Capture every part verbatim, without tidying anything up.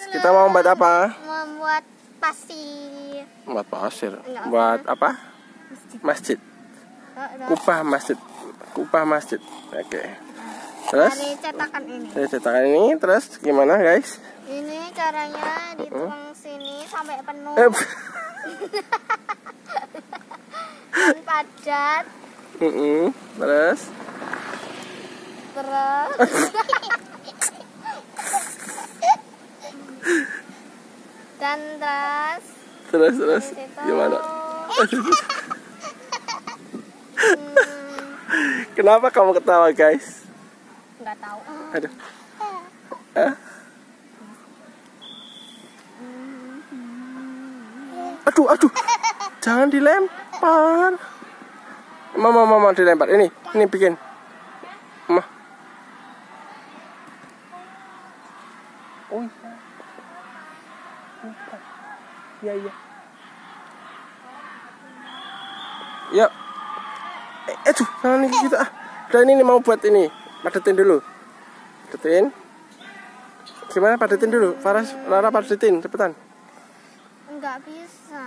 Kita mau buat apa? Membuat pasir. Buat pasir. Enggak, Buat apa? Masjid. Masjid. Kupah masjid. Kupah masjid. Oke. Terus? Dari cetakan ini. Dari cetakan ini, terus gimana guys? Ini caranya dituang sini sampai penuh. Eh. Dan padat. Mm -mm. Terus? Terus. Dan terus. Terus terus Situ. gimana? Hmm. Kenapa kamu ketawa guys? Nggak tahu. Aduh. Hah? Aduh, aduh. Jangan dilempar. Mama, mama dilempar. Ini, ini bikin. Mama. Oh iya. Iya, iya. Ya. Eh, aduh, jangan ini kita. Ah. Udah ini, ini mau buat ini. Padetin dulu. Padetin. Gimana padetin dulu? Faras, Lara padetin, cepetan. Nggak bisa.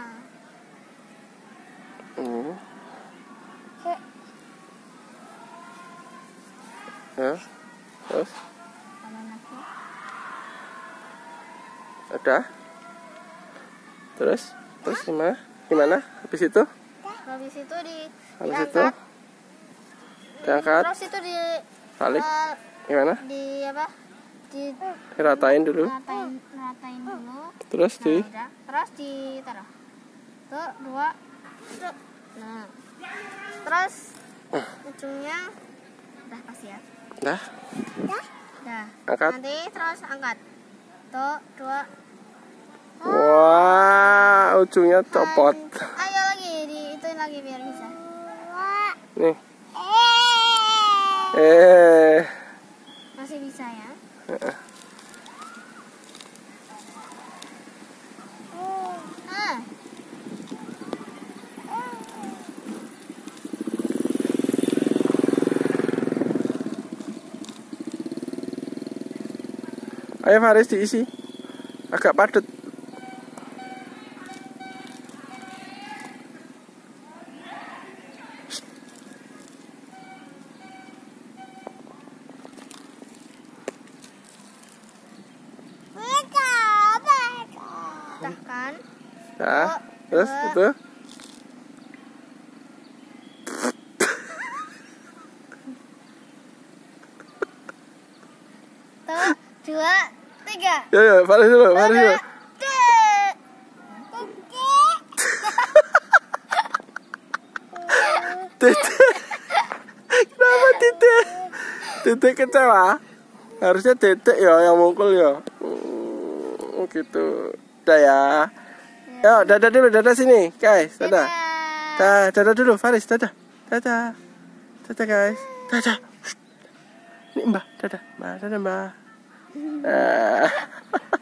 Hmm. Kayak Ya. Terus? mana lagi? Udah. Terus? Terus gimana? Gimana? Habis itu? Habis itu di Habis itu? diangkat. Diangkat. Terus itu di Balik. eh, Gimana? di apa? Di Diratain dulu. ratain ratain dulu. Terus Nah, di udah. Terus ditaruh. Tuh, dua. Tuh. Nah. Terus ujungnya udah pas ya. Dah. Udah. Angkat. Nanti terus angkat. Tuh, dua. Wah, ujungnya copot. An- Ayo lagi diituin lagi biar bisa. Nih. Eh. Masih bisa ya. Nah. Ayo Faris diisi. Agak padat. Udah kan? Nah, terus itu. Tuh, dua, tiga. Ya, ya, Faris dulu, Faris dulu. Tete. Kenapa Tete? Tete kecewa? Harusnya Tete ya yang mukul ya. Hmm, gitu. Udah ya. Yo, dadah dulu, dadah sini, guys. Dadah. Dadah, dadah dulu, Faris, dadah. Dadah. Dadah, guys. Dadah. Ini Mbak, dadah. Mbak, dadah, Mbak. Ah.